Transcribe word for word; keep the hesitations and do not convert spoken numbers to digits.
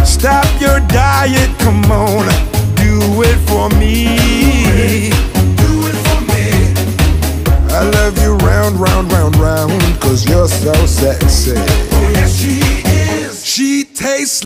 Stop your diet, come on, do it for me. Do it for me. I love you round, round, round, round, cause you're so sexy. Oh yes, she is. She tastes